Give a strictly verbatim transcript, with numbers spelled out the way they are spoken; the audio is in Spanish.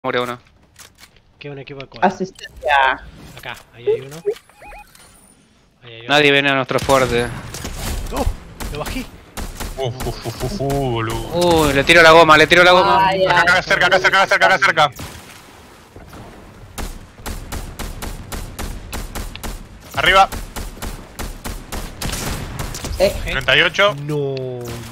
Muere uno. ¿Qué un equipo de cuatro? Asistencia. Acá, ahí hay uno. Ahí hay otro. Nadie viene a nuestro fuerte. ¡Oh! ¡Lo bajé! Uf, uf, uf, uf, boludo. Uy, le tiro la goma, le tiro la goma. Ay, Acá, acá, ay. cerca, acá, cerca, acá, cerca, acá, cerca. Arriba. Eh, treinta y ocho. No.